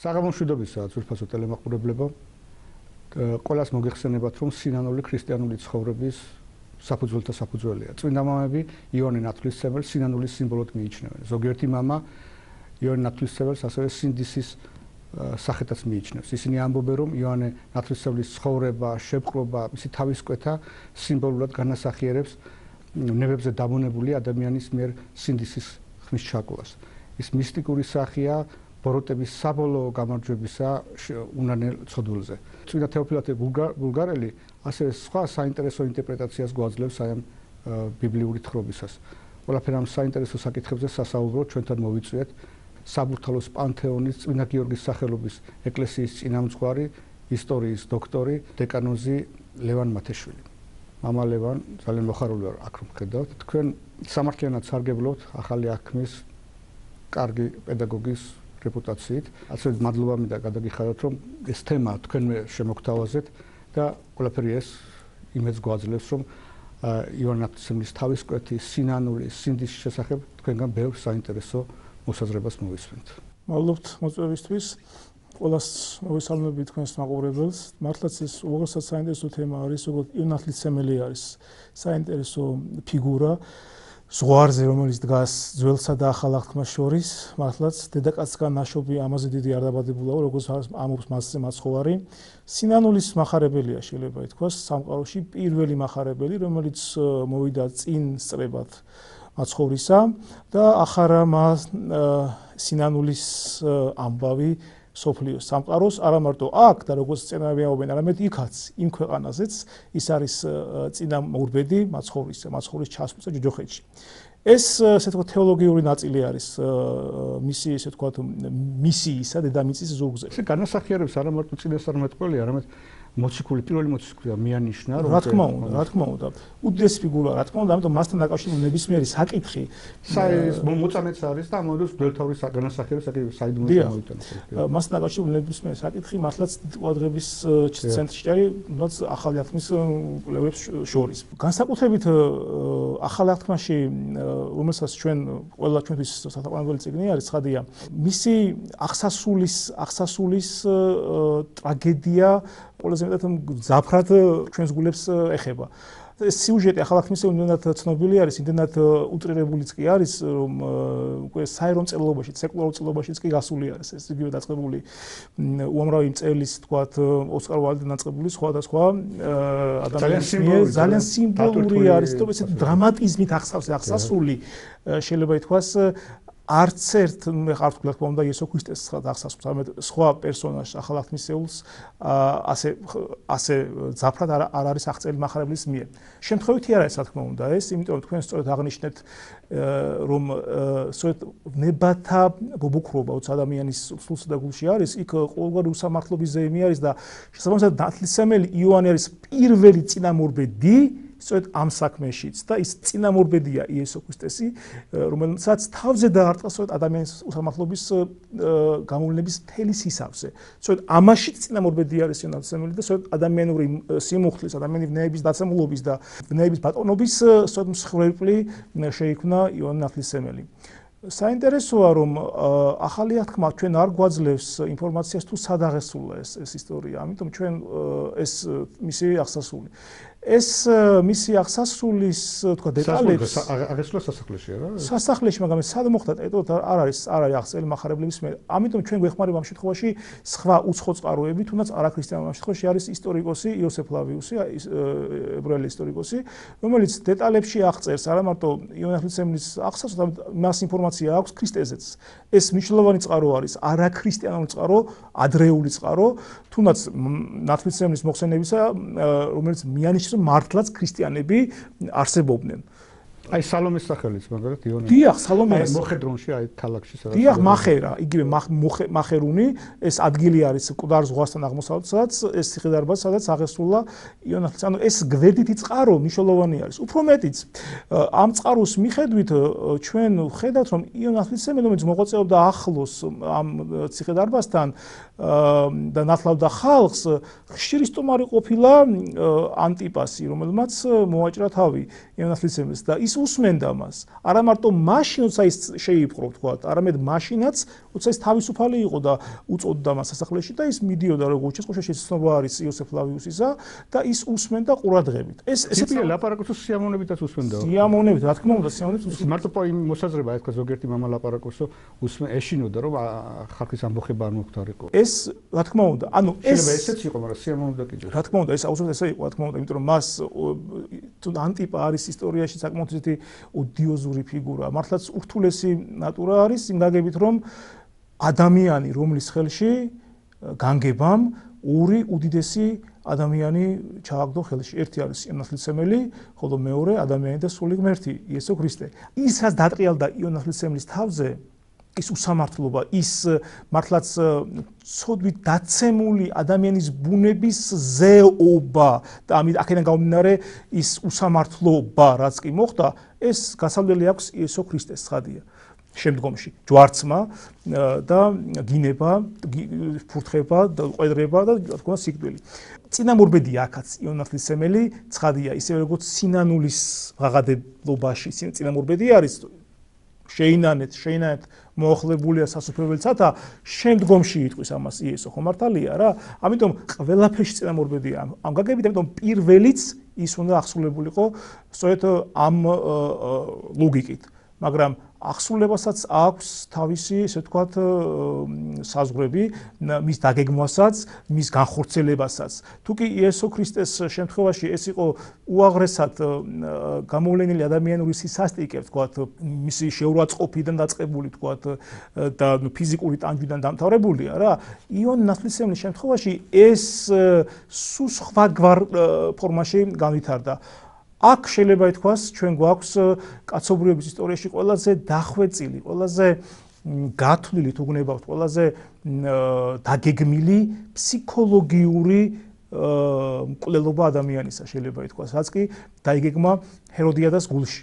საღამომშვიდობისა ძვირფასო ტელემაყურებლებო. Ყველას მოგეხსენებათ, რომ სინანული ქრისტიანული ცხოვრების საფუძველთა საფუძველია. წმინდა მამები იოანე ნათლისმცემელს სინანულის სიმბოლოდ მიიჩნევენ. ზოგიერთი მამა იოანე ნათლისმცემელს ასევე სინდისის სახელთაც მიიჩნევს. ისინი ამბობენ, რომ იოანე ნათლისმცემლის ცხოვრება, შეპყრობა, მისი თავისკვეთა სიმბოლურად განასახიერებს ნებებზე დამონებული ადამიანის მიერ სინდისის ხმის ჩაკლას. ის მისტიკური სახეა ბოროტების საბოლოო გამარჯვებისა უნანელ ცოდვილზე. წმინდა თეოფილაქტე ბულგარელი ასევე სხვა საინტერესო ინტერპრეტაციას გვაძლევს აი ამ ბიბლიური თხრობისას. ყველაფერ ამ საინტერესო საკითხებზე სასაუბროდ ჩვენთან მოვიწვიეთ საბურთალოს პანთეონის წმინდა გიორგის სახელობის ეკლესიის წინამძღვარი, ისტორიის დოქტორი, დეკანოზი ლევან მათეშვილი. მამა ლევან, ძალიან მოხარული ვარ აქ რომ ხედავთ. თქვენ სამართლიანად სარგებლობთ ახალი აღქმის კარგი პედაგოგის რეპუტაციით. ასე მადლობა მინდა გადაგიხადოთ, რომ ეს თემა თქვენმე შემოგთავაზეთ და ყველაფერი ეს იმედს გვაძლევს, რომ იოანე ნათლისმცემლის თავისკვეთის, სინანულის, სინდისის შესახებ თქვენგან ბევრ საინტერესო მოსაზრებას მოვისმენთ. მადლობთ მოწვევისთვის. ყველას მოვესალმებით თქვენს მაყურებელს. მართლაც ეს უღრესად საინტერესო თემა არის, როგორც იოანე ნათლისმცემელი არის საინტერესო ფიგურა ზღვარზე, რომელიც დგას ძველსა და ახალ აღთქმას შორის. მართლაც დედაკაცგან ნაშობი ამაზე დიდი არ დაბადებულაო, როგორც ამობს მასზე მაცხოვარი. სინანულის მახარებელია, შეიძლება ითქვას, სამყაროში პირველი მახარებელი, რომელიც მოვიდა წინ სწრებად მაცხოვრისა და ახარა მას სინანულის ამბავი სოფლიოს სამყაროს, არა მარტო აქ და როგორც წინავიაობენ, არამედ იქაც, იმ ქვეყანაზეც ის არის წინამორბედი მაცხოვრის ჩასვლისა ჯოჯოხეთში. ეს ესე ვთქვათ თეოლოგიური ნაწილი არის მისი ესე ვთქვათ მისიისა დედამიწის ზურგზე. ეს განასახიერებს არა მარტო წინასწარმეტყველი, არამედ მოციქული, პირველი მოციქული მიანიშნა, რომ რა თქმა უნდა. უდიდესი ფიგურა, რა თქმა უნდა, ამიტომ მასთან დაკავშირებული ნებისმიერი საკითხი მოწამეც არის და ამავდროულად ბელთავრის განასახიერებს საიდუმლო შემოიტანოს. მასთან დაკავშირებული ნებისმიერი საკითხი მართლაც ყურადღების ცენტრში არის, რაც ახალი აღთქმის კვლევებს შორის. განსაკუთრებით ახალ აღთქმაში, რომელსაც ყველა ჩვენთვის სათაყვანებელი წიგნი არის, ცხადია, მისი აღსასრულის ტრაგედია ყველაზე მეტად მძაფრად ჩვენს გულებს ეხება. ეს სიუჟეტი ახალ აღთქმის იმდენად ცნობილი არის, იმდენად უტრირებულიც კი არის, რომ უკვე საეროვნულობაში, სეკლარულ წელობაშიც კი გასული არის. ეს იგივე დაწყებული უამრავი მწერლის, თქვათ, ოსკარ ვალდიდან დაწყებული სხვადასხვა ადამიანის მიერ ძალიან სიმბოლური არის, თუმცა ესეთი დრამატიზმით აღსასრული შეიძლება ითქვას არც ერთ არ ვთქვი, თქმა უნდა, იესო ქრისტეს აღსასრულს, არამედ სხვა პერსონაჟს ახალ აღთქმისეულს ასე ძაფრად არ არის აღწერილი მახარებლის მიერ. შემთხვევითი არა ეს, რა თქმა უნდა, ეს, იმიტომ რომ თქვენ სწორედ აღნიშნეთ, რომ სწორედ ნებათა ბობუქრობა, უც ადამიანის სულსა და გულში არის, იქ ყოველგვარი უსამართლობის ზეიმი არის და შესაბამისად ნათლისმცემელი იოანე არის პირველი წინამორბედი სწორედ ამ საქმეშიც და ის წინამორბედია იესო ქრისტესი, რომელსაც თავზე დაარტყა სწორედ ადამიანის უსამართლობის გამოვლენების მთელი სისავსე. სწორედ ამაშიც წინამორბედი არის იოანე ნათლისმცემელი და სწორედ ადამიანური სიმუხლის, ადამიანის ვნეების დაცემულობის და ვნეების ბატონობის სწორედ მსხვერპლი შეიქმნა იოანე ნათლისმცემელი. საინტერესოა, რომ ახალი აღთქმა ჩვენ არ გვაძლევს ინფორმაციას თუ სად აღესრულა ეს ისტორია, ამიტომ ჩვენ ეს მისი აღსასრული. ეს მისი აღსასრულის თქვა დეტალებს აღესრულა სასახლეში რა? სასახლეში, მაგრამ სად მოხდა ტეტოთ არ არის აღწერილი მახარებლების მიერ. ამიტომ ჩვენ გვეხმარება ამ შემთხვევაში სხვა უცხო წყაროები, თუნდაც არაქრისტიანულ შემთხვევაში არის ისტორიკოსი იოსებ ფლავიუსი, ებრაელი ისტორიკოსი, რომელიც დეტალებში აღწერს არა მარტო იოანე ნათლისმცემლის აღსასრულს, არამედ მას ინფორმაცია აქვს ქრისტეზეც. ეს მნიშვნელოვანი წყარო არის, არაქრისტიანული წყარო, ადრეული წყარო, თუნდაც ნათლისმცემლის მოხსენებისა, რომელიც მიანიშნებს მართლაც ქრისტიანები არსებობდნენ. აი სალომეს სახელიც, მაგალითად იოანე. დიახ, სალომე მოხედრონში, აი ქალაქში სადაც. დიახ, მახერა, იგივე მახერუნი, ეს ადგილი არის მკვდარ ზღვასთან აღმოსავლეთით, სადაც ეს ციხე-დარბაზი, სადაც აღესრულა იოანე ნათლისმცემელი. ეს გვერდითი წყარო მნიშვნელოვანი არის. უფრო მეტიც, ამ წყაროს მიხედვით ჩვენ ვხედავთ, რომ იოანე ნათლისმცემელი, რომელიც მოღვაწეობდა ახლოს ამ ციხე-დარბაზთან და ნათლავდა ხალხს, ხშირი სტუმარი ყოფილა ანტიპასი, რომელმაც მოაჭრა თავი იოანე ნათლისმცემელს და ის უსმენდა მას არა მარტო მაშინ როცა ის შეიპყრო თქვა არამედ მაშინაც როცა ის თავისუფალი იყო და უწოდდა მას სასახლეში და ის მიდიოდა როგორც შესყოშაში ცნობა არის იოსებ ფლავიუსისა და ის უსმენდა ყურადღებით ესეც ლაპარაკოსო სიამოვნებითაც უსმენდა სიამოვნებით რა თქმა უნდა სიამოვნებით მარტო იმ მოსაზრება ეთქვა ზოგიერთი მამა ლაპარაკოსო ეშინოდა რომ ხალხის ამბოხება არ მოხდარიყო ეს რა თქმა უნდა ანუ ეს ესეც იყო მაგრამ სიამოვნებდა კიდევ რა თქმა უნდა ეს აუცილებლად ესე იყო რა თქმა უნდა იმიტომ რომ მას ანტიპა არის ისტორიაში საკმაოდ ისეთი ოდიოზური ფიგურა მართლაც ურთულესი ნატურა არის იმ გაგებით რომ ადამიანი რომლის ხელში განგებამ ორი უდიდესი ადამიანი ჩააგდო ხელში ერთი არის იონათლისმცემელი ხოლო მეორე ადამიანი და სული ღმერთი იესო ქრისტე ის რაც დატრიალდა იონათლისმცემლის თავზე ის უსამართლობა ის მართლაც ცოდვით დაცემული ადამიანის ბუნების ზეობა და ამით აქედან გამომდინარე ის უსამართლობა რაც კი მოხდა ეს გასავლელი აქვს იესო ქრისტეს ცხადია შემდგომში ჯვარცმა და გინება ფურთხება და ყვედრება და თქო სიკვდილი წინამორბედი აქაც იონათლისმცემელი ცხადია ისე როგორც სინანულის ღაღადებობაში წინამორბედი არის შეინანეთ მოახლებულია სასופრებელცათა შემდგომში იტყვის ამას იესო ხო მართალია რა ამიტომ ყველაფერში წინამორბედია ამ გაგებით ამიტომ პირველიც ის უნდა აღსრულებულიყო სწორედ ამ ლოგიკით მაგრამ აღსრულებასაც აქვს თავისი ესე ვთქვათ საზღვრები მის დაგეგმვასაც მის განხორციელებასაც თუკი იესო ქრისტეს შემთხვევაში ეს იყო უაღრესად გამოვლენილი ადამიანური სისასტიკე ვთქვათ მისი შეურაცხყოფიდან დაწყებული ვთქვათ და ფიზიკური ტანჯვიდან დამთავრებულია რა იონ ნათლისმცემლის შემთხვევაში ეს სულ სხვაგვარ ფორმაში განვითარდა აქ შეიძლება ითქვას ჩვენ გვაქვს კაცობრიობის ისტორიაში ყველაზე დახვეწილი, ყველაზე გათვლილი თუ გნებავთ, ყველაზე დაგეგმილი ფსიქოლოგიური მკვლელობა ადამიანისა შეიძლება ითქვას, რაც კი დაიგეგმა ჰეროდიადას გულში.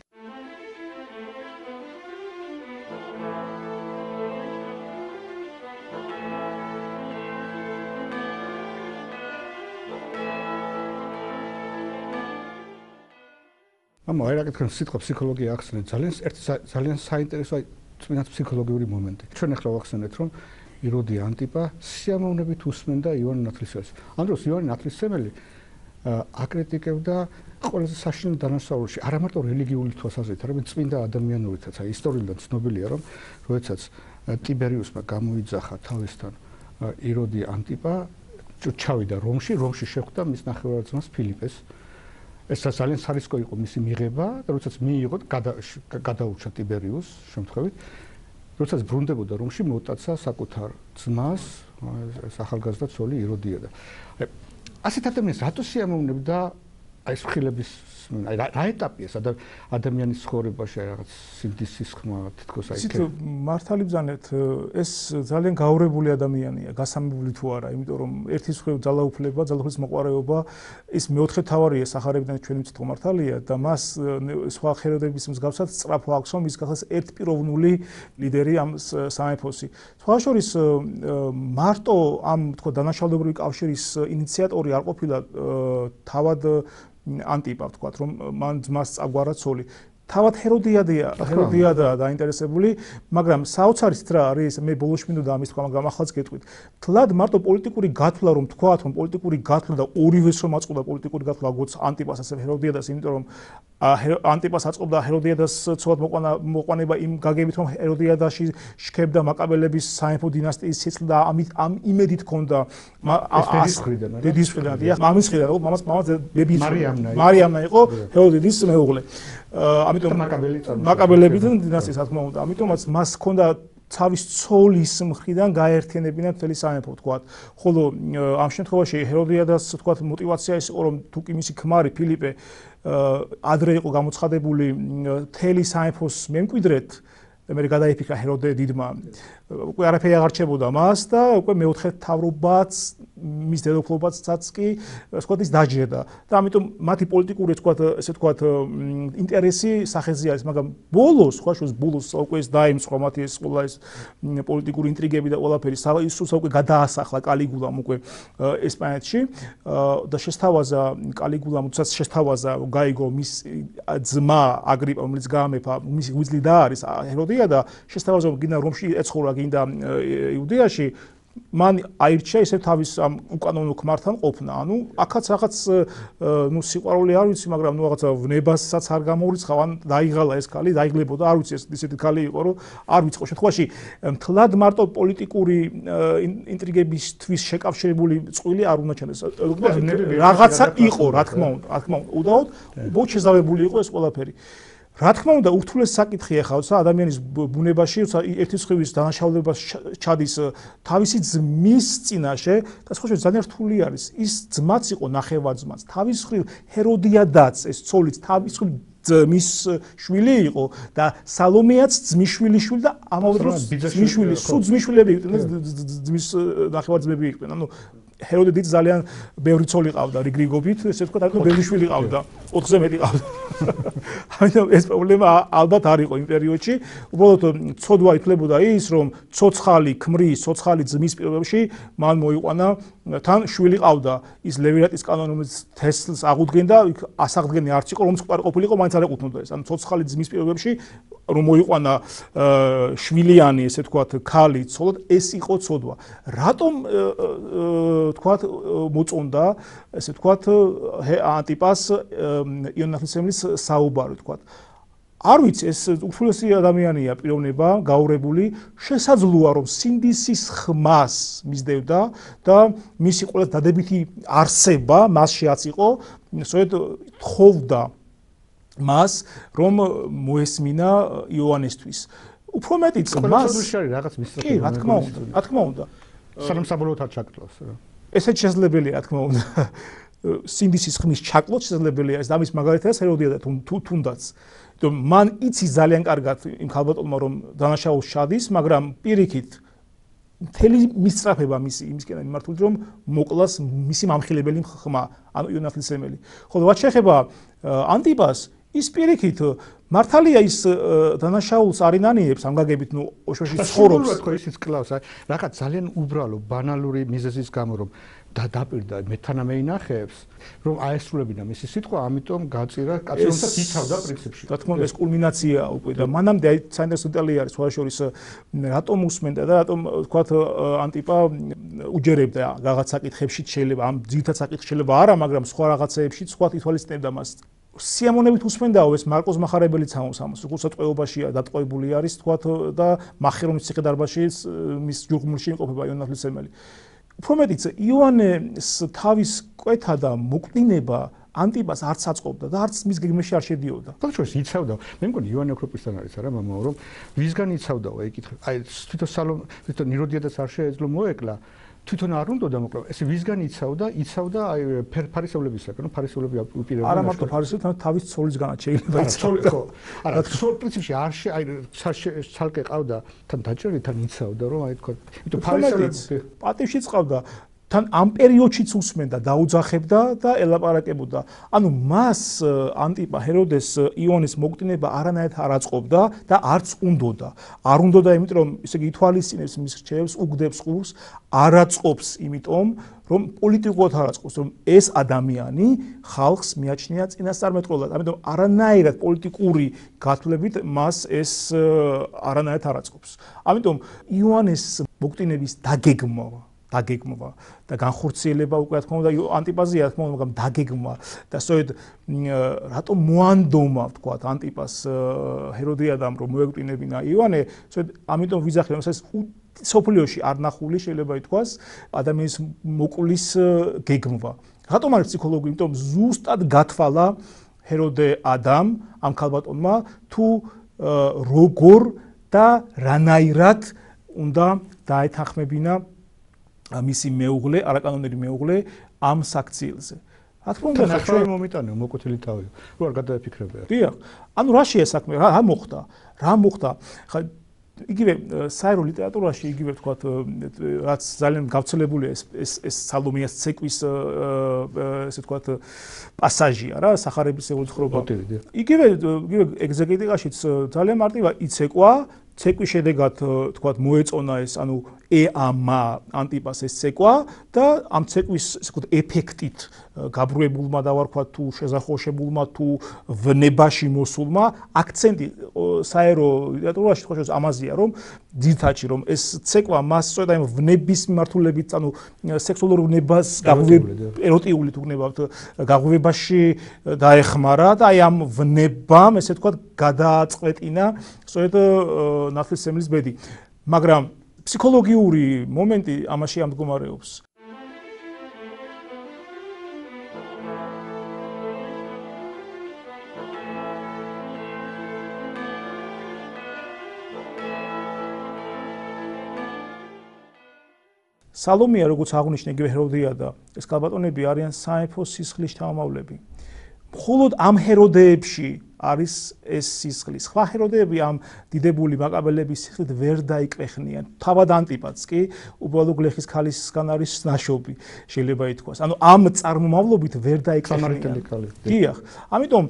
Mama, era că sitcom psihologia ახსენეთ ძალიან საინტერესო წმინდა ფსიქოლოგიური მომენტი. ჩვენ ახლა ვახსენეთ რომ იროდი ანტიპა სიამოვნებით უსმენდა იოანე ნათლისმცემელს. ამ დროს იოანე ნათლისმცემელი აკრიტიკებდა ყველაზე საშინელ დანაშაულში არა მარტო რელიგიური თვალსაზრისით, არამედ წმინდა ადამიანურითაც. აი ისტორიულად ცნობილია რომ როდესაც ტიბერიუსმა გამოიძახა თავისთან იროდი ანტიპა ჩავიდა რომში შეხვდა მის ნახევარ-ძმას ფილიპეს. ეს ძალიან სარისკო იყო მისი მიღება და როდესაც მიიღო გადაურჩა ტიბერიუს შემთხვევით როდესაც ბრუნდებოდა რომში მოუტაცა საკუთარ ძმას ახალგაზრდა ცოლი იროდია და ასეთ ადამიანს რატო სიამოვნებდა აი ხილების აი რა ეტაპია ეს ადამიანის ცხოვრებაში რაღაც სინდისის ხმა თითქოს აი ისეთ მართალი ბრძანეთ ეს ძალიან გაურებული ადამიანია გასამებული თუ არა იმიტომ რომ ერთის მხრივ ძალაუფლების მოყვარეობა ის მეოთხე თავარია სახარებიდან ჩვენ ვიცით რომ მართალია და მას სხვა ხეროდების მსგავსად სწრაფო აქვს რომ ის გახდეს ერთპიროვნული ლიდერი ამ სამეფოსი სხვა შორის მარტო ამ თქო დანაშაულებრივი კავშირის ინიციატორი არ ყოფილა თავად ანტიპა ვთქვათ რომ მან ძმას წაგვარა ცოლი თავად ჰეროდიადაა დაინტერესებული მაგრამ საოცარიც რა არის მე ბოლოს მინდოდა ამის თქვა მაგრამ ახალს გეტყვით თლად მარტო პოლიტიკური გათვლა რომ თქვათ რომ პოლიტიკური გათვლა და ორივეს რომ აწყობდა პოლიტიკური გათვლა როგორც ანტიპას ასევე ჰეროდიადას იმიტომ რომ ანტიპას აწყობდა ჰეროდიადას ცოლად მოყვანება იმ გაგებით რომ ჰეროდიადაში შქებდა მაკაბელების სამეფო დინასტიის სისხლი და ამ იმედით ჰქონდა დედის მხრიდან მამის მხრიდან მამაც ბებიის მარიამნა იყო ჰეროდიადის მეუღლე ამიტომ მაკაბელებიდან დინასტიის რა თქმა უნდა ამიტომაც მას ჰქონდა თავის ცოლის მხრიდან გაერთიანებინა მთელი სამეფო ვთქვათ ხოლო ამ შემთხვევაში ჰეროდიადას ვთქვათ мотиваცია ის იყო რომ თუკი მისი ქმარი ფილიპე ადრე იყო გამოცხადებული მთელი სამეფოს მემკვიდრედ მე გადაიფიქრა ჰეროდე დიდმა უკვე არაფერი აღარ რჩებოდა მას და უკვე მეოთხე თავრობაც მის დედოფლობაცაც კი თქვათ ის დაჯერდა და ამიტომ მათი პოლიტიკური ესე თქვათ ინტერესი სახეზე არის მაგრამ ბოლოს სხვა შორის ბოლოს უკვე ეს დაიმსხვა მათი ეს ყველა ეს პოლიტიკური ინტრიგები და ყველაფერი ისუს უკვე გადაასახლა კალიგულამ უკვე ესპანეთში და შესთავაზა კალიგულამ თუნდაც შესთავაზა გაიგო მის ძმა აგრიპა რომელიც გაამეფა მისი გვიძლი და არის ჰეროდია და შესთავაზა გინდა რომში ეცხოვრა გინდა იუდეაში მან აირჩია ისე თავის ამ უკანონო ქმართან ყოფნა. ანუ აქაც რაღაც ნუ სიყვარული არ ვიცი, მაგრამ ნუ რაღაცა ვნებასაც არ გამოურიცხავ, ან დაიღალა ეს ქალი, დაიღლებოდა, არ ვიცი ესეთი ქალი იყო, რომ არ ვიცი შემთხვევაში მთლად მარტო პოლიტიკური ინტრიგებისთვის შეკავშირებული წყვილი არ უნდა ჩანდეს. რაღაცა იყო, რა თქმა უნდა, უდაოდ მოჩეზავებული იყო ეს ყველაფერი. რა თქმა უნდა, ურთულეს საკითხია ხა, როცა ადამიანის ბუნებაში, როცა ერთი სხვის დანაშაულებას ჩადის თავისი ძმის წინაშე და სხვა შორის ძალიან რთული არის. ის ძმაც იყო ნახევარ-ძმაც. თავის მხრივ ჰეროდიადაც ეს ცოლიც თავის მხრივ ძმის შვილი იყო და სალომეაც ძმის შვილი და ამავე დროს ძმის შვილი, სულ ძმის შვილები იყვნენ, ძმის ნახევარ-ძმები იყვნენ. ანუ ჰეროდე დიდ ძალიან ბევრი ცოლი ყავდა რიგრიგობით, ესე ვთქვათ, ანუ ბევრი შვილი ყავდა, 4-ზე მეტი ყავდა. ამიტომ ეს პრობლემა ალბათ არ იყო იმ პერიოდში. უბრალოდ ცოდვა ითვლებოდა ის, რომ ცოცხალი ქმრის, ცოცხალი ძმის პირობებში მან მოიყვანა თან შვილი ყავდა. ის ლევირატის კანონი, რომელიც თესლს აღუდგენდა, ასაღდგენი არც იყო, რომ წყარი ყოფილიყო, მაინც არ ეკუთვნოდა ეს. ანუ ცოცხალი ძმის პირობებში რომ მოიყვანა შვილიანი, ესე ვთქვათ, ქალი ცოლად, ეს იყო ცოდვა. რატომ თქვათ მოწონდა ესე თქვათ ანტიპას იონათლისმელის საუბარი თქვათ არ ვიცი ეს უხულესი ადამიანია პიროვნება გაურებული შესაძლოა რომ სინდისის ხმას მისდევდა და მისი ყველა დადებითი არსება მასშიაც იყო სწორედ თხოვდა მას რომ მოესმინა იოანესთვის უფრო მეტიც მას რაღაც მისწრაფი კი რა თქმა უნდა სანამ საბოლოოდ არ ჩაკლავს რა ესეც შესაძლებელია, რა თქმა უნდა. სინდისის ხმის ჩაკლოთ შესაძლებელია, ეს ამის მაგალითია ჰეროდია და თუნდაც. იმიტომ მან იცის ძალიან კარგად იმ ქალბატონმა რომ დანაშაულს ჩადის, მაგრამ პირიქით მთელი მისწრაფება იმისკენ მიმართული რომ მოკლას მისი მამხილებელი ხმა, ანუ იონათლისმელი. ხოლო რაც შეეხება ანტიპას, ის პირიქით მართალია ის დანაშაულს არინანიებს ამ გაგებით ნუ ოშოში ცხოვრობს ხო ისიც კლავს რაღაც ძალიან უბრალო ბანალური მიზეზის გამო რომ დაპირდა მეთანამეინახეებს რომ აესრულებინა მისი სიტყვა ამიტომ გაწირა კაცი რომელსაც იცავდა პრინციპში რა თქმა უნდა ეს კულმინაცია უკვე და მანამდე საინტერესო დეტალი არის სხვა შორის რატომ უსმენდა და რატომ თქვათ ანტიპა უჯერებდა რაღაც საკითხებში შეიძლება ამ ძირითად საკითხში შეიძლება არა მაგრამ სხვა რაღაცეებში სხვა ითვალისწინებდა მას სიამონებით უსმენდაო ეს მარკოზ მახარებელი ცამოს ამას როგორც ტყვეობაშია დატყვევებული არის თქვათ და მახერონის ციხე-დარბაზში მის ჯუღმულში იმყოფება იონათლისმელი უფრო მეტიც იოანეს თავის კვეთა და მოკვდინება ანტიპას არც აწყობდა და არც მის გეგმაში არ შედიოდა. თორემ იცავდა. მე მგონი იოანე ოქროპისთან არის არა მამაო რომ ვისგან იცავდაო ეკითხე. აი თვითონ ნიროდიადაც არ შეეძლო მოეკლა. თვითონ არ უნდა დამოკლა. ესე ვისგან იცავდა აი ფარისევლებისაგან, ფარისევლები უპირებდნენ. არა მარტო ფარისევლები, თავის ცოლისგანაც შეიძლება იცავდა. ხო. არა, პრინციპში არ აი ცალკე ყავდა, თან დაჭერი, თან იცავდა რომ აი თქვა. იმიტომ ფარისევლები პატივშიც ყავდა. თან ამ პერიოდშიც უსმენდა, დაუძახებდა და ელაპარაკებოდა. ანუ მას ანტიპა ჰეროდეს იონის მოკვდინება არანაირად არ აწყობდა და არც უნდოდა. არ უნდოდა, იმიტომ რომ ესე იგი ითვალისწინებს მის რჩევებს, უგდებს ყურს, არ აწყობს, იმიტომ რომ პოლიტიკურად არ აწყობს, რომ ეს ადამიანი ხალხს მიაჩნია წინასწარმეტყველად. ამიტომ არანაირად პოლიტიკური გათვლებით მას ეს არანაირად არ აწყობს. ამიტომ იოანეს მოკვდინების დაგეგმვა და განხორციელება უკვე რა თქმა უნდა ანტიპაზია რა თქმა უნდა მაგრამ დაგეგმვა და სწორედ რატომ მოანდომა თქვა ანტიპას ჰეროდიადამ რომ მოეკვდინებინა იოანე სწორედ ამიტომ ვიძახე რომ ეს სოფლიოში არ ნახული შეიძლება ითქვას ადამიანის მოკვლის გეგმვა რატომ არის ფსიქოლოგი იმიტომ ზუსტად გათვალა ჰეროდე ადამ ამ ქალბატონმა თუ როგორ და რანაირად უნდა დაეთანხმებინა მისი მეუღლე, არაკანონერი მეუღლე ამ საქციელზე. რა თქმა უნდა, ნახევარი მომიტანეო, მოკვეთილი თავი. რო არ გადაეფიქრებია. დიახ. ანუ რა შეა საქმე, რა მოხდა? რა მოხდა? ხა იგივე საერო ლიტერატურაში იგივე ვთქვათ, რაც ძალიან გავრცელებულია ეს სალომეას ცეკვის ესე ვთქვათ პასაჟია რა, სახარებისეული ცხოვრება. იგივე ეგზეგეტიკაშიც ძალიან მარტივია, იცეკვა, ცეკვის შედეგად ვთქვათ მოეწონა ეს, ანუ ეამა ანტიპას ეს ცეკვა და ამ ცეკვის ესე ვთქვათ ეფექტით გაბრუებულმა და ვარქვათ თუ შეზახოშებულმა თუ ვნებაში მოსულმა აქცენტი საერო ლიტერატურაში თქო ამაზეა, რომ ძირთადში რომ ეს ცეკვა მას სწორედ აი ვნების მიმართულებით, ანუ სექსუალურ ვნებას ეროტიული თუ გნებავთ გაღვივებაში დაეხმარა და აი ამ ვნებამ ესე ვთქვათ გადააწყვეტინა სწორედ ნათლისმცემლის ბედი. მაგრამ ფსიქოლოგიური მომენტი ამაში ამდგომარეობს. სალომეა, როგორც აღნიშნე, იგივე ჰეროდია და ეს ქალბატონები არიან სამეფოს სისხლის შთამომავლები. მხოლოდ ამ ჰეროდეებში არის ეს სისხლი. სხვა ჰეროდეები ამ დიდებული მაკაბელების სისხლით ვერ დაიკრეხნიან. თავად ანტიპაც კი უბრალოდ გლეხის ქალისგან არის ნაშობი, შეიძლება ითქვას. ანუ ამ წარმომავლობით ვერ დაიკრეხნიან. დიახ. ამიტომ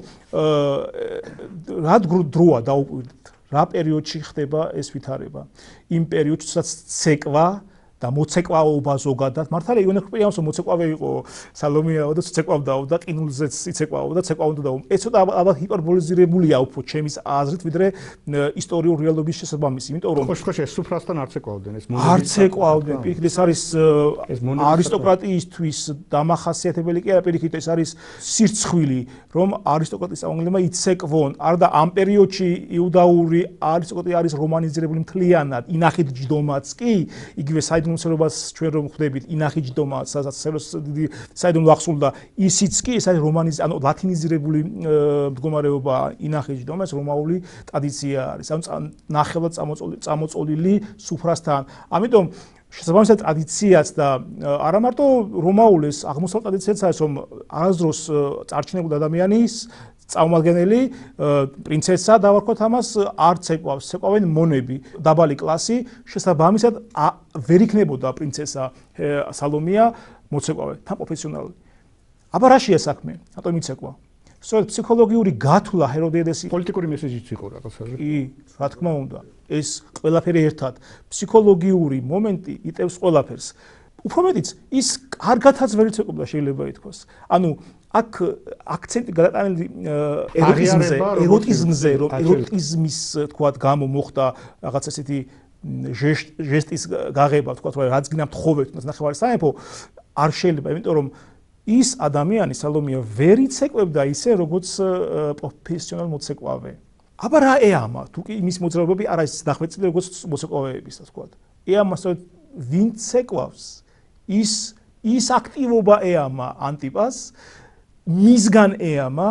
რა დროა დაუკვირდით? რა პერიოდში ხდება ეს ვითარება? იმ პერიოდში, სადაც ცეკვა და მოცეკვაობა ზოგადად მართალია იონე ხპიამსო მოცეკვავე იყო სალომეაო და ცეკვავდაო და ყინულზეც იცეკვაო და ცეკვავდაო ეს ცოტა ალბათ ჰიპერბოლიზირებულია უფრო ჩემის აზრით ვიდრე ისტორიულ რეალობის შესაბამისი იმიტომ რომ ხო სუფრასთან არ ცეკვავდნენ ეს არ ცეკვავდნენ პირიქით ეს არის არისტოკრატიისთვის დამახასიათებელი კი არა პირიქით ეს არის სირცხვილი რომ არისტოკრატის წარმომადგენლებმა იცეკვონ არ და ამ პერიოდში იუდაური არისტოკრატია არის რომანიზირებული მთლიანად ინახით ჯდომაც კი იგივე საიდუმლოებას ჩვენ რომ ხვდებით ინახით ჯდომა სადაც დიდი საიდუმლო ახსულდა ისიც კი ეს არის რომანის ანუ ლათინიზირებული მდგომარეობა ინახით ჯდომა ეს რომაული ტრადიცია არის ანუ ნახევრად წამოწოლილი სუფრასთან ამიტომ შესაბამისად ტრადიციაც და არა მარტო რომაული ეს აღმოსავლეთ ტრადიციაც არის რომ არასდროს წარჩინებული ადამიანის წარმომადგენელი პრინცესა და ვარქვათ ამას არ ცეკვავს, ცეკვავენ მონები, დაბალი კლასი, შესაბამისად ვერ იქნებოდა პრინცესა სალომეა მოცეკვავე, თან პროფესიონალი. აბა რა შეა საქმე? რატომ იცეკვა? სწორედ ფსიქოლოგიური გათვლა ჰეროდიადესი პოლიტიკური მესეჯიც იყო რაღაცაზე. კი, რა თქმა უნდა, ეს ყველაფერი ერთად. ფსიქოლოგიური მომენტი იტევს ყველაფერს. უფრო მეტიც, ის კარგათაც ვერ იცეკვებდა შეიძლება ითქვას. ანუ აქ აქცენტი გადატანილი ეროტიზმზე, რომ ეროტიზმის თქვათ გამო მოხდა რაღაც ესეთი ჟესტის გაღება, თქვათ რომ რაც გინდა მთხოვეთ, ნახევარი სამეფო არ შეიძლება, იმიტომ რომ ის ადამიანი სალომეა ვერ იცეკვებდა ისე როგორც პროფესიონალ მოცეკვავე. აბა რა ეამა, თუ კი იმის მოძრაობები არ არის დახვეწილი როგორც მოცეკვავეების, თქვათ. ეამა სწორედ ვინ ცეკვავს, ის აქტივობა ეამა ანტიპას მისგან ეამა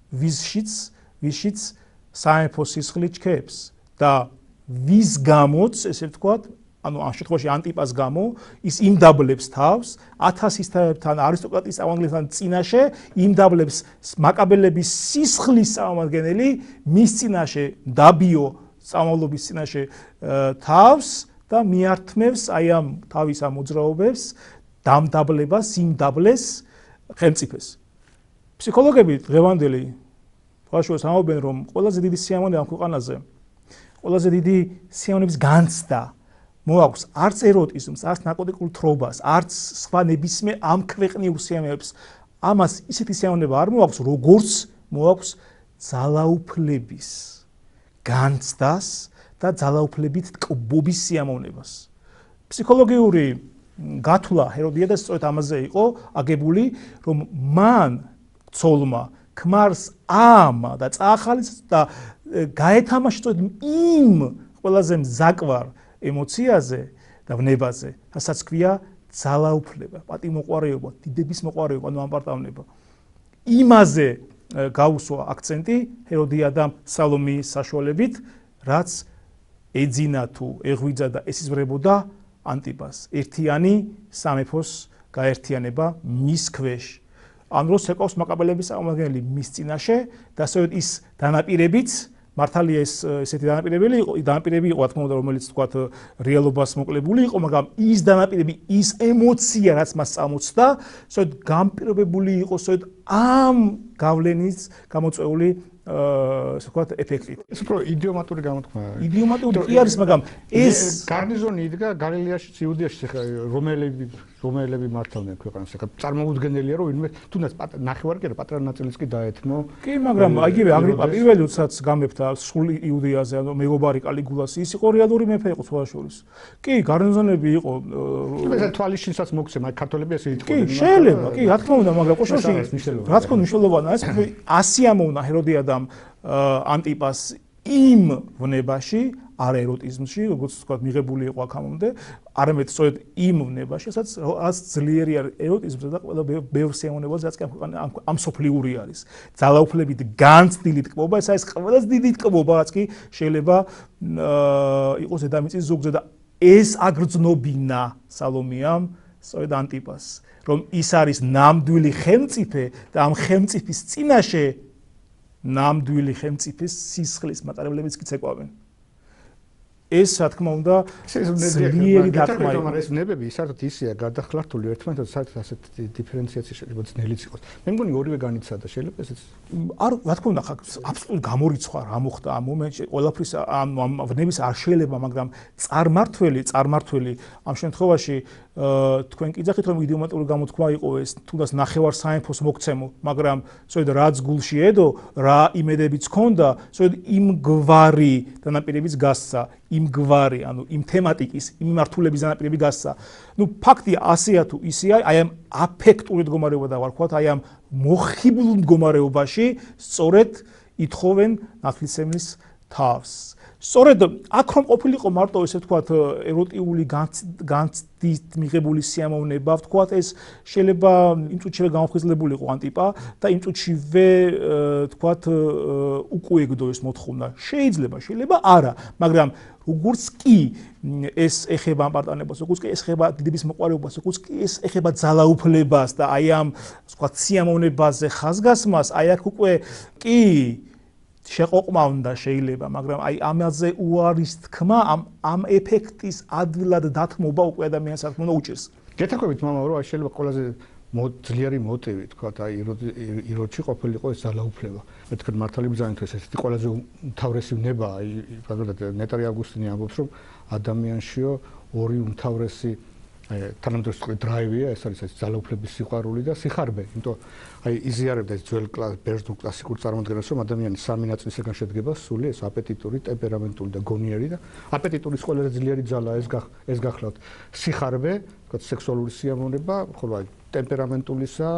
ვისშიც სამეფო სისხლი ჩქეებს და ვის გამოც ესე ვთქვათ ანუ ამ შემთხვევაში ანტიპას გამო ის იმდაბლებს თავს 1000 თაებთან არისტოკრატიის წარმომადგენლებთან წინაშე იმდაბლებს მაკაბელების სისხლის წარმომადგენელი მის წინაშე დაბიო წარმომავლობის წინაშე თავს და მიართმევს აი ამ თავის ამ მოძრაობებს დამდაბლებას იმდაბლეს ხელმწიფეს ფსიქოლოგები დღევანდელი ფაშოს ამბობენ რომ ყველაზე დიდი სიამოვნე ამ ქვეყანაზე ყველაზე დიდი სიამოვნების განცდა მოაქვს არც ეროტიზმს, არც ნარკოტიკულ თრობას, არც სხვა ნებისმიერ ამ ქვეყნიურ სიამოვნებას. ამას ისეთი სიამოვნება არ მოაქვს, როგორც მოაქვს ძალაუფლების განცდას და ძალაუფლებით ტკბობის სიამოვნებას. ფსიქოლოგიური გათვლა ჰეროდიადას სწორედ ამაზე იყო აგებული, რომ მან ცოლმა ქმარს ამა და წაახალის და გაეთამაშა სწორედ იმ ყველაზე მზაკვარ ემოციაზე და ვნებაზე, რასაც ქვია ძალაუფლება, პატიმოყვარეობა, დიდების მოყვარეობა, ანუ ამპარტავნება. იმაზე გაუსვა აქცენტი ჰეროდიადამ სალომეის საშუალებით, რაც ეძინა თუ ეღვიძა და ესიზმრებოდა ანტიპას. ერთიანი სამეფოს გაერთიანება მის ქვეშ. ან რო ცეკვავს მაკაბელების წარმომადგენელი მის წინაშე და სწორედ ის დანაპირებიც მართალია ესეთი დანაპირები იყო, რა თქმა უნდა, რომელიც თქვათ რეალობას მოკლებული იყო, მაგრამ ის დანაპირები, ის ემოცია, რაც მას წამოწდა, სწორედ გამპირობებული იყო სწორედ ამ გავლენის გამოწვეული ასე ვთქვათ ეფექტით. ეს უფრო იდიომატური გამოთქმაა. იდიომატური კი არის, მაგრამ ეს გარნიზონი იდგა გალილეაში, იუდეაში, ხა რომელები მართავდნენ ქვეყანას. ხა წარმოუდგენელია, რომ ვინმე თუნდაც ნახევარი კი არა, პატარა ნაწილიც კი დაეთმო. კი, მაგრამ აიგივე აგრიპა პირველი როდესაც გამეფდა სრულ იუდეაზე, ანუ მეგობარი კალიგულას, ის იყო რეალური მეფე იყო სხვაშორის. კი, გარნიზონები იყო ეს თვალიშინსაც მოგცემ, აი ქართველები ესე იტყოდნენ. კი, შეიძლება, კი, რა თქმა უნდა, მაგრამ ყოშოში რა თქმა უნდა მნიშვნელოვანია, ეს 100 ამოვნა ჰეროდიადამ ანტიპას იმ ვნებაში, არ ეროტიზმში, როგორც თქვა, მიღებული იყო აქამდე, არამედ სწორედ იმ ვნებაში, რაც ძლიერი არის ეროტიზმზე და ყველა ბევრ სიამოვნებაზე, რაც კი ამ სოფლიური არის. ძალაუფლებით განცდილი ტკბობა, ეს ყველაზე დიდი ტკბობა, რაც კი შეიძლება იყოს დედამიწის ზოგზე და ეს აგრძნობინა სალომიამ სწორედ ანტიპას, რომ ის არის ნამდვილი ხელმწიფე და ამ ხელმწიფის წინაშე ნამდვილი ხელმწიფის სისხლის მატარებლებიც კი ცეკვავენ. ეს რა თქმა უნდა ძლიერი დათქმა იყო. ეს ნებები საერთოდ ისეა გადახლართული ერთმანეთთან, საერთოდ ასეთ დიფერენციაცია შეიძლება ძნელიც იყოს. მე მგონი ორივე განიცადა, შეიძლება ესეც. არ რა თქმა უნდა, აბსოლუტურად გამორიცხვა რა მოხდა ამ მომენტში, ყველაფრის ამ ვნების არ შეიძლება, მაგრამ წარმართველი ამ შემთხვევაში თქვენ კი ძახით, რომ იდიომატური გამოთქმა იყო ეს, თუნდაც ნახევარ საინფოს მოგცემო, მაგრამ სწორედ რაც გულში ედო, რა იმედებიც ჰქონდა, სწორედ იმ გვარი დანაპირებიც გასცა, იმ გვარი, ანუ იმ თემატიკის, იმ მიმართულების დანაპირები გასცა. ნუ ფაქტია ასეა თუ ისეა, აი ამ აფექტური მდგომარეობა და ვარქვათ, აი ამ მოხიბლულ მდგომარეობაში სწორედ ითხოვენ ნათლისმცემლის თავს. სწორედ აქ რომ ყოფილიყო მარტო ესე ვთქვათ ეროტიული განცდით მიღებული სიამოვნება, ვთქვათ ეს შეიძლება იმ წუთშივე გამოფხიზლებულიყო ანტიპა და იმ წუთშივე ვთქვათ უკუეგდო ეს მოთხოვნა. შეიძლება არა, მაგრამ როგორც კი ეს ეხება ამ პარტანებას, როგორც კი ეს ეხება დიდების მოყვარეობას, როგორც კი ეს ეხება ძალაუფლებას და აი ამ ვთქვათ სიამოვნებაზე ხაზგასმას, აი აქ უკვე კი შეყოყმა უნდა შეიძლება, მაგრამ აი ამაზე უარის თქმა ამ ეფექტის ადვილად დათმობა უკვე ადამიანს არ უნდა უჭირს. გეთაქვებით მამა, რომ აი შეიძლება ყველაზე ძლიერი მოტივი თქვა აი იროდში ყოფილიყო ეს ძალაუფლება. მე თქვენ მართალი ბრძანით ეს ესეთი ყველაზე უმთავრესი ნება, აი პრაქტიკულად ნეტარი ავგუსტინი ამბობს, რომ ადამიანშიო ორი უმთავრესი თანამედროვე დრაივია, ეს არის ძალაუფლების სიყვარული და სიხარბე. იმიტომ აი იზიარებდა ეს ძველ ბერძნულ კლასიკურ წარმოდგენას, რომ ადამიანი სამი ნაწილისგან შედგება: სული, ეს აპეტიტური, ტემპერამენტული და გონიერი და აპეტიტურის ყველაზე ძლიერი ძალა ეს გახლავთ სიხარბე, თქო სექსუალური სიამოვნება, ხოლო აი ტემპერამენტულისა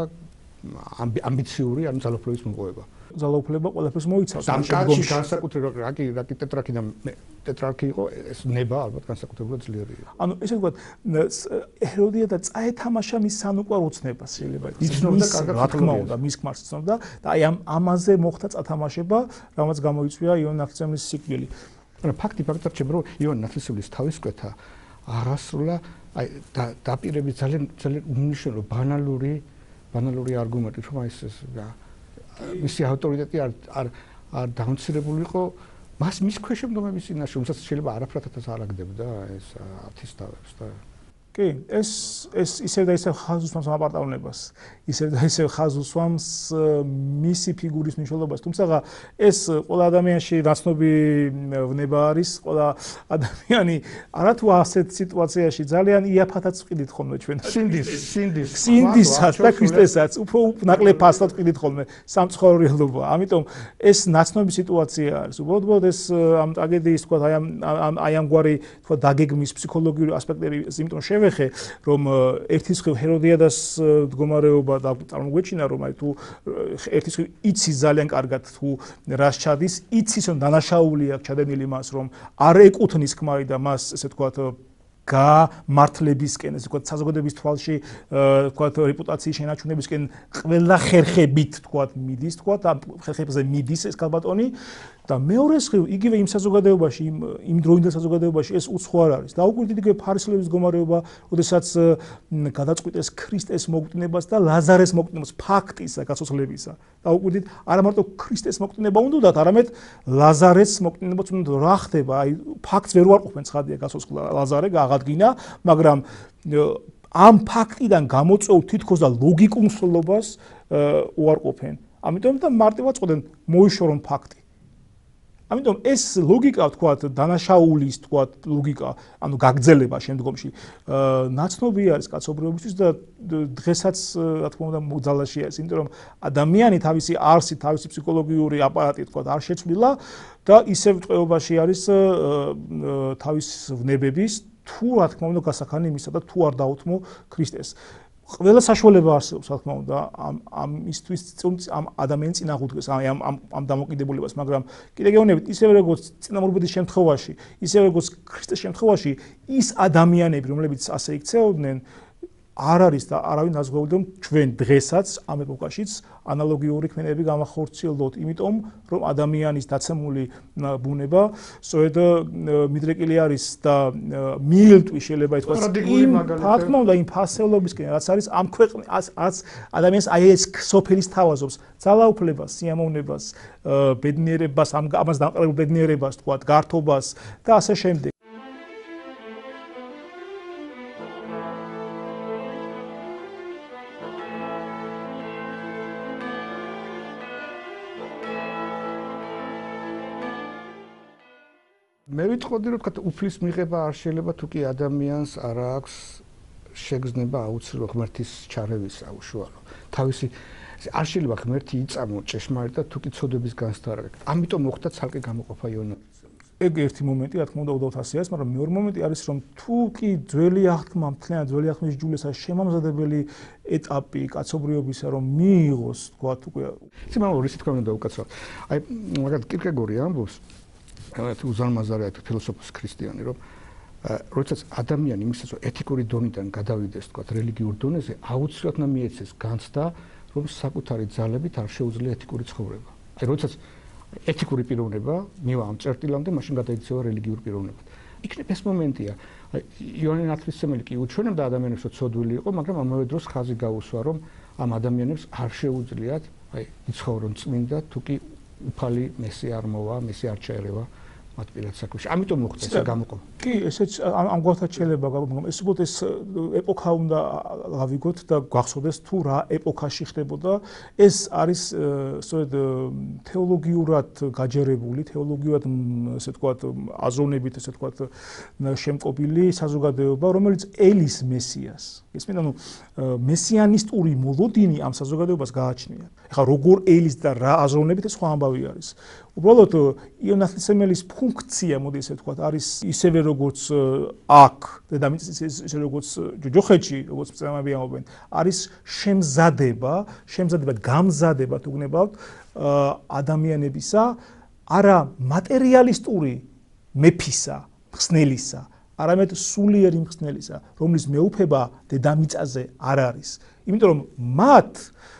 ამბიციური, ანუ ძალაუფლების მოპოვება. ძალაუფლება ყველაფერს მოიცავს. ამ კაცი განსაკუთრებით რაკი ტეტრარქი და ტეტრარქი იყო, ეს ნება ალბათ განსაკუთრებულად ძლიერია. ანუ ესე ვთქვათ, ჰეროდია და წაეთამაშა მის სანუკვარ უცნებას შეიძლება ითქვას. იცნობდა კარგად, რა თქმა უნდა, მის ქმარს იცნობდა და აი ამაზე მოხდა წათამაშება, რამაც გამოიწვია იოანე ნათლისმცემლის სიკვდილი. მაგრამ ფაქტი რჩება, რომ იოანე ნათლისმცემლის თავისკვეთა არასრულა აი დაპირების ძალიან უმნიშვნელო ბანალური არგუმენტი, რომ აი ეს მისი ავტორიტეტი არ დამცირებულიყო მის ქვეშემდგომების წინაშე, რომელსაც შეიძლება არაფრათაც არ აგდებდა ეს ათისთავებს და კი, ეს ისევ და ისევ ხაზს უსვამს ამ აპარტავნებას. ისევ და ისევ ხაზს უსვამს მისი ფიგურის მნიშვნელობას. თუმცა ეს ყველა ადამიანში ნაცნობი ვნება არის, ყველა ადამიანი არათუ ასეთ სიტუაციაში ძალიან იაფათაც ვყიდით ხოლმე ჩვენ. სინდისაც და ქრისტესაც უფრო ნაკლებ ფასად ვყიდით ხოლმე სამწუხარო რეალობა. ამიტომ ეს ნაცნობი სიტუაცია არის. უბრალოდ ეს ამ ტრაგედიის თქვა აი ამ გვარი თქვა დაგეგმის ფსიქოლოგიური ასპექტები, იმიტომ შევეხე, რომ ერთის მხრივ ჰეროდიადას მდგომარეობა და წარმოგვეჩინა, რომ აი თუ ერთის მხრივ იცის ძალიან კარგად თუ რას ჩადის, იცის რომ დანაშაული აქვს ჩადენილი მას, რომ არ ეკუთვნის ქმარი და მას ესე ვთქვათ გამართლებისკენ, ესე ვთქვათ საზოგადოების თვალში ვთქვათ რეპუტაციის შენარჩუნებისკენ ყველა ხერხებით ვთქვათ მიდის, ვთქვათ ამ ხერხებზე მიდის ეს ქალბატონი და მეორე მხრივ იგივე იმ საზოგადოებაში იმ დროინდელ საზოგადოებაში ეს უცხო არ არის. დაუკვირდით იგივე ფარისევლების მდგომარეობა, როდესაც გადაწყვიტეს ქრისტეს მოგვტნებას და ლაზარეს მოგვტნებას ფაქტისა გაცოცხლებისა. დაუკვირდით არა მარტო ქრისტეს მოგვტნება უნდათ, არამედ ლაზარეს მოგვტნებაც უნდა. რა ხდება? აი ფაქტს ვერ ვარყოფენ, ცხადია გაცოცხლა ლაზარე, აღადგინა, მაგრამ ამ ფაქტიდან გამოწვეულ თითქოს და ლოგიკურ მსვლელობას უარყოფენ. ამიტომ და მარტივად წოდენ მოიშორონ ფაქტი. ამიტომ ეს ლოგიკა, თქვათ, დანაშაულის, თქვათ, ლოგიკა, ანუ გაგრძელება შემდგომში, ნაცნობი არის კაცობრიობისთვის და დღესაც, რა თქმა უნდა, მოგძალაშია ეს, იმიტომ რომ ადამიანი თავისი არსით, თავისი ფსიქოლოგიური აპარატით, თქვათ, არ შეცვლილა და ისევ ტყვეობაში არის თავის ვნებების, თუ რა თქმა უნდა, გასახანი იმისა და თუ არ დაუთმო ქრისტეს. ყველა საშუალება არსებობს, რა თქმა უნდა, ამისთვის ამ ადამიანის წინააღმდეგს, ამ დამოკიდებულებას, მაგრამ კიდე გეუბნებით, ისევე როგორც წინამორბედის შემთხვევაში, ისევე როგორც ქრისტეს შემთხვევაში, ის ადამიანები, რომლებიც ასე იქცეოდნენ, არ არის და არავინ აზღვეულდა ჩვენ დღესაც ამ ეპოქაშიც ანალოგიური ქმნები გამახორციელდოთ, იმიტომ რომ ადამიანის დაცემული ბუნება სწორედ მიდრეკილი არის და მიილტვი შეიძლება ითქვას იმ ფაქტმა და იმ ფასეულობისკენ, რაც არის ამ ქვეყნის ადამიანს აი ეს სოფლის თავაზობს, ძალაუფლებას, სიამოვნებას, ბედნიერებას, ამას დამყარებულ ბედნიერებას, თქვათ, გართობას და ასე შემდეგ. მე ვიტყოდი, რომ თქვა უფლის მიღება არ შეიძლება თუ კი ადამიანს არ აქვს შეგრძნება აუცილებლად ღმერთის ჩარევისა უშუალო. თავისი არ შეიძლება ღმერთი იწამო ჭეშმარიტად თუ კი ცოდვების განცდა არ აქვს. ამიტომ მოხდა ცალკე გამოყოფა იონანის. ეგ ერთი მომენტი, რა თქმა უნდა, უდავთ ასე არის, მაგრამ მეორე მომენტი არის, რომ თუ კი ძველი აღთქმა, მთლიანად ძველი აღთქმის ჯულისა შემამზადებელი ეტაპი კაცობრიობისა რომ მიიღოს, თქვა უკვე სიმაღლე რისი თქვა უნდა უკაცრავ. აი, მაგალითად კირკეგორი ამბობს უზარმაზარი არის ფილოსოფოსი ქრისტიანი, რომ როდესაც ადამიანი იმისაც რომ ეთიკური დონიდან გადავიდეს, თქვა, რელიგიურ დონეზე, აუცილებლად უნდა მიეცეს განცდა, რომ საკუთარი ძალებით არ შეუძლია ეთიკური ცხოვრება. აი, როდესაც ეთიკური პიროვნება მივა ამ წერტილამდე, მაშინ გადაიქცევა რელიგიურ პიროვნებად. იქნებ ეს მომენტია. აი, იონი ნათლისმცემელი კი უჩვენებდა ადამიანებს, რომ ცოდვილი იყო, მაგრამ ამავე დროს ხაზი გაუსვა, რომ ამ ადამიანებს არ შეუძლიათ, აი, იცხოვრონ წმინდა, თუ კი უფალი მესი არ მოვა, მესი არ ჩაერევა მათ პირად საქმეში. ამიტომ მოხდა ეს გამოყოფა. კი, ესეც ამგვარად შეიძლება, ეს უბრალოდ ეს ეპოქა უნდა გავიგოთ და გვახსოვდეს თუ რა ეპოქაში ხდებოდა. ეს არის სწორედ თეოლოგიურად გაჯერებული, თეოლოგიურად ესე ვთქვათ, აზროვნებით ესე ვთქვათ, შემკობილი საზოგადოება, რომელიც ელის მესიას. ისმენდა, ნუ მესიანისტური მოლოდინი ამ საზოგადოებას გააჩნია. ეხლა როგორ ელის და რა აზროვნებით ეს სხვა ამბავი არის. უბრალოდ იონი ნათლისმცემელის ფუნქცია, მოდი ესე ვთქვათ, არის ისევე როგორც აქ დედამიწის ისე როგორც ჯოჯოხეთში, როგორც მწერლები ამბობენ, არის შემზადება, გამზადება თუ გნებავთ ადამიანებისა, არა მატერიალისტური მეფისა, მხსნელისა, არამედ სულიერი მხსნელისა, რომლის მეუფება დედამიწაზე არ არის. იმიტომ რომ მათ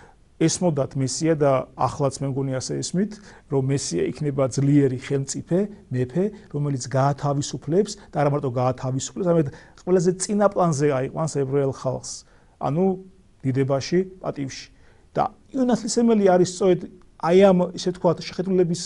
ესმოდათ მესია და ახლაც მე მგონი ასე ესმით, რომ მესია იქნება ძლიერი ხელმწიფე, მეფე, რომელიც გაათავისუფლებს და არა მარტო გაათავისუფლებს, არამედ ყველაზე წინა პლანზე აიყვანს ებრაელ ხალხს, ანუ დიდებაში, პატივში. და იონი ნათლისმცემელი არის სწორედ აი ამ ისე თქვათ შეხედულების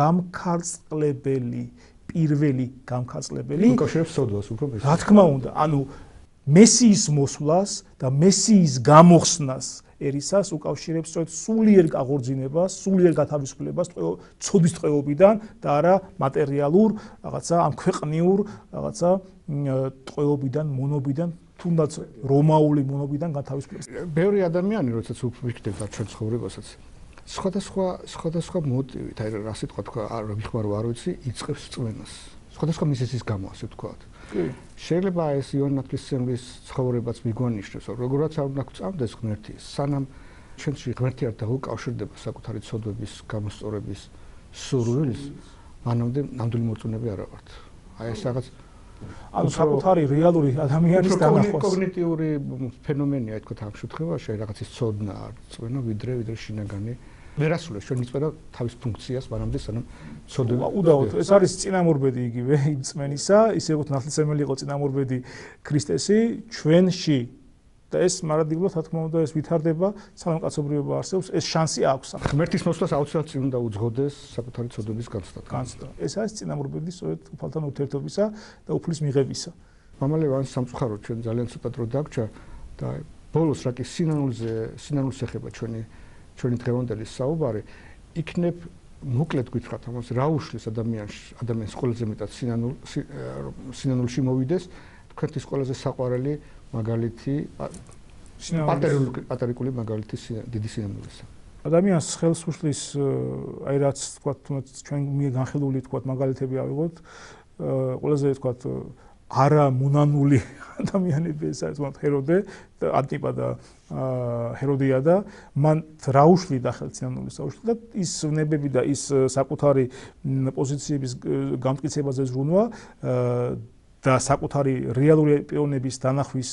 გამქარწყლებელი, პირველი გამქარწყლებელი. უკავშირებს ცოდვას უფრო მეტად. რა თქმა უნდა, ანუ მესიის მოსვლას და მესიის გამოხსნას ერისას უკავშირებს სწორედ სულიერ აღორძინებას, სულიერ გათავისუფლებას ცოდვის ტყვეობიდან და არა მატერიალურ, რაღაცა ამ ქვეყნიურ, რაღაცა ტყვეობიდან, მონობიდან, თუნდაც რომაული მონობიდან გათავისუფლებას. ბევრი ადამიანი, როდესაც ვიქნებდა ჩვენ ცხოვრებასაც, სხვადასხვა მოტივით, აი რა სიტყვა თქვა, არ ვიხმარო, არ ვიცი, იწყებს წმენას. სხვადასხვა მიზეზის გამო, ასე ვთქვათ. შეიძლება ეს იონი ნათლისმცემლის ცხოვრებაც მიგვანიშნოს, რომ როგორაც არ უნდა გვწამდეს ღმერთი, სანამ ჩვენში ღმერთი არ დაუკავშირდება საკუთარი ცოდვების გამოსწორების სურვილს, მანამდე ნამდვილი მორწმუნეები არ ვართ. აი ეს რაღაც ანუ საკუთარი რეალური ადამიანის დანახვას. კოგნიტიური ფენომენია, თქო, ამ შემთხვევაში, აი რაღაცის ცოდნა არ წვენა, ვიდრე შინაგანი ვერ ასრულებს ჩვენ მიწვედა თავის ფუნქციას, მანამდე სანამ ცოდვები. უდაოდ ეს არის წინამორბედი იგივე იმ წმენისა, ისე როგორც ნათლისმცემელი იყო წინამორბედი ქრისტესი ჩვენში და ეს მარადიულად რა თქმა უნდა ეს ვითარდება, სანამ კაცობრიობა არსებობს, ეს შანსი აქვს. ღმერთის მოსვლას აუცილებლად წინ უნდა უძღოდეს საკუთარი ცოდვების განცდა. ეს არის წინამორბედი სწორედ უფალთან ურთიერთობისა და უფლის მიღებისა. მამალ ლევანის სამწუხაროდ ჩვენ ძალიან ცოტა დრო დაგჭა და ბოლოს რა კი სინანულს ეხება ჩვენი დღევანდელი საუბარი, იქნებ მოკლედ გითხრათ ამას რა უშლის ადამიანს ყველაზე მეტად სინანულში მოვიდეს, თქვენთვის ყველაზე საყვარელი მაგალითი პატერიკული მაგალითი დიდი სინანულისა. ადამიანს ხელს უშლის აი რაც თქვათ ჩვენ განხილული თქვათ მაგალითები ავიღოთ, ყველაზე თქვათ არა მონანული ადამიანები ეს არის თქო ჰეროდე ანტიპა და ჰეროდია და მან რა უშლიდა ხელს სინანულის აუშლიდა და ის ნებები და ის საკუთარი პოზიციების გამტკიცებაზე ზრუნვა და საკუთარი რეალური პიროვნების დანახვის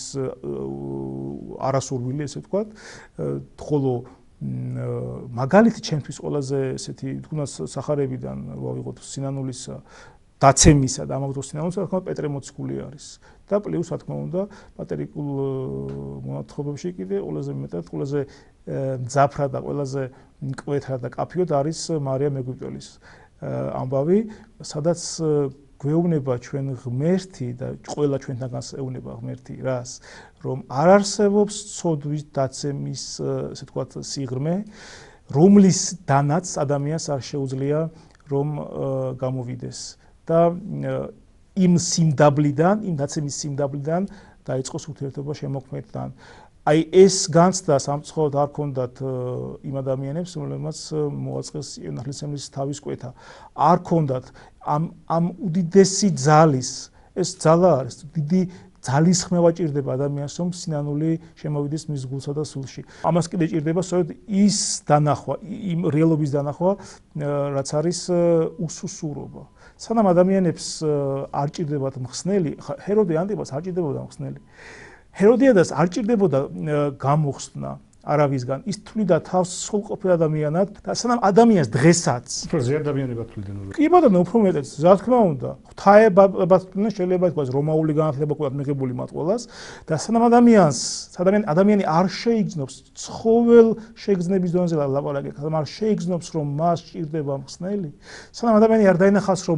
არასურვილი ესე ვთქვათ, ხოლო მაგალითი ჩემთვის ყველაზე ესეთი თუნდაც სახარებიდან ვავიღოთ სინანულის დაცემისა და ამავდროულად სინანულისა, რა თქმა უნდა, პეტრე მოციქული არის. და პლუს, რა თქმა უნდა, პატერიკულ მონათხრობებში კიდე ყველაზე მეტად, ყველაზე მძაფრად და ყველაზე მკვეთრად და კაფიოდ არის მარიამ ეგვიპტელის ამბავი, სადაც გვეუბნება ჩვენ ღმერთი და ყველა ჩვენთანაც ეუბნება ღმერთი რას, რომ არ არსებობს ცოდვის დაცემის, ესე ვთქვათ, სიღრმე, რომლის დანაც ადამიანს არ შეუძლია რომ გამოვიდეს. და იმ სიმდაბლიდან, იმ დაცემის სიმდაბლიდან დაიწყოს ურთიერთობა შემოქმედთან. აი ეს განცდა სამწუხაროდ არ ქონდათ იმ ადამიანებს, რომლებმაც მოაწყეს ნათლისმცემლის თავის კვეთა. არ ქონდათ ამ უდიდესი ძალის, ეს ძალა არის, დიდი ძალის ხმევა ჭირდება ადამიანს, რომ სინანული შემოვიდეს მის გულსა და სულში. ამას კიდე ჭირდება სწორედ ის დანახვა, იმ რეალობის დანახვა, რაც არის უსუსურობა. სანამ ადამიანებს არ ჭირდებათ მხსნელი, ჰეროდე ანტიპას არ ჭირდებოდა მხსნელი. ჰეროდიადას არ ჭირდებოდა გამოხსნა არავისგან, ის თვლიდა თავს სრულყოფილ ადამიანად და სანამ ადამიანს დღესაც უფრო ზეა ადამიანებად თვლიდნენ. კი ბატონო, უფრო მეტად, რა თქმა უნდა, ღვთაებად თვლიდნენ, შეიძლება ითქვას რომაული განათლება ყოლად მიღებული მათ ყველას და სანამ ადამიანი არ შეიგრძნობს ცხოველ შეგრძნების დონეზე ლაპარაკი, სანამ არ შეიგრძნობს რომ მას ჭირდება მხსნელი, სანამ ადამიანი არ დაინახავს რომ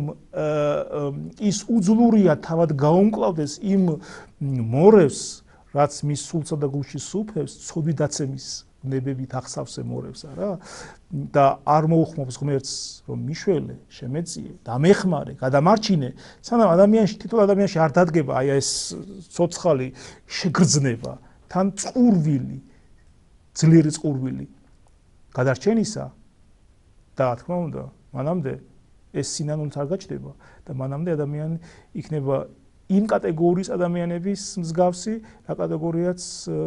ის უძლურია თავად გაუმკლავდეს იმ მორევს რაც მის სულსა და გულში სუფევს, ცოდვით დაცემის ნებებით ახსავს მორევს, არა? და არ მოუხმობს ღმერთს, რომ მიშველე, შემეწიე, დამეხმარე, გადამარჩინე, სანამ თითოეულ ადამიანში არ დადგება აი ეს ცოცხალი შეგრძნება, თან წყურვილი, ძლიერი წყურვილი გადარჩენისა და რა თქმა უნდა, მანამდე ეს სინანულით არ გაჩნდება და მანამდე ადამიანი იქნება იმ კატეგორიის ადამიანების მსგავსი, რა კატეგორიაც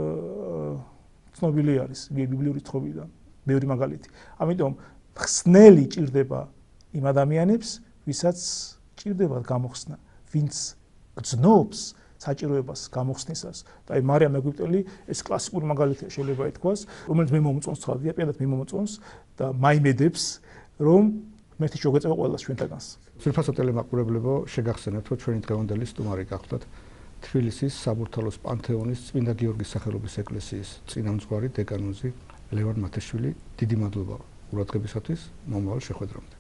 ცნობილი არის ბიბლიური თხრობიდან, ბევრი მაგალითი. ამიტომ ხსნელი ჭირდება იმ ადამიანებს, ვისაც ჭირდებათ გამოხსნა, ვინც გრძნობს საჭიროებას გამოხსნისას. და აი მარიამ ეგვიპტელი ეს კლასიკური მაგალითია შეიძლება ითქვას, რომელიც მე მომწონს თვალია, პირადად მე მომწონს და მაიმედებს, რომ მეთი შეგეწევა ყველას ჩვენთანაც. სრულფასო ტელემაყურებლებო, შეგახსენებთ, რომ ჩვენი დღევანდელი სტუმარი გახლდათ თბილისის საბურთალოს პანთეონის წმინდა გიორგის სახელობის ეკლესიის წინამძღვარი დეკანოზი ლევან მათეშვილი. დიდი მადლობა ყურადღებისათვის, მომავალ შეხვედრამდე.